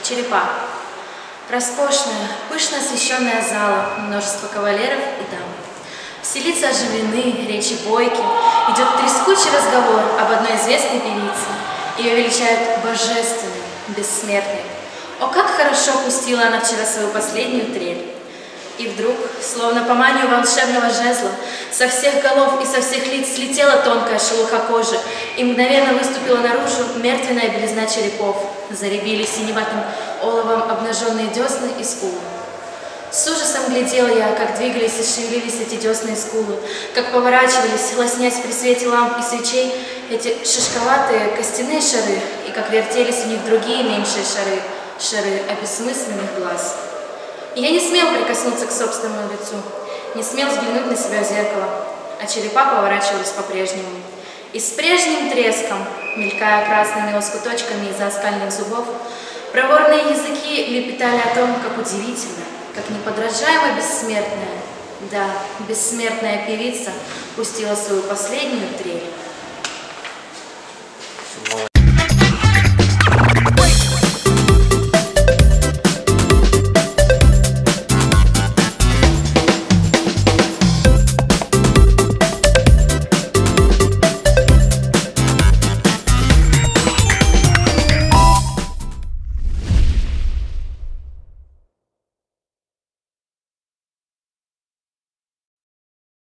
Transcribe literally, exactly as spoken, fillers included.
Черепа. Роскошная, пышно освещенная зала, множество кавалеров и дам. Все лица оживлены, речи бойки, идет трескучий разговор об одной известной певице. Ее величают божественной, бессмертной. О, как хорошо пустила она вчера свою последнюю трель. И вдруг, словно по манию волшебного жезла, со всех голов и со всех лиц слетела тонкая шелуха кожи, и мгновенно выступила наружу мертвенная белизна черепов, зарябили синеватым оловом обнаженные десны и скулы. С ужасом глядела я, как двигались и шевелились эти десны и скулы, как поворачивались, лоснясь при свете ламп и свечей, эти шишковатые костяные шары, и как вертелись у них другие меньшие шары, шары обессмысленных глаз. И я не смел прикоснуться к собственному лицу, не смел взглянуть на себя в зеркало, а черепа поворачивались по-прежнему. И с прежним треском, мелькая красными лоскуточками из-за оскальных зубов, проворные языки лепетали о том, как удивительно, как неподражаемо бессмертная, да, бессмертная певица пустила свою последнюю трель.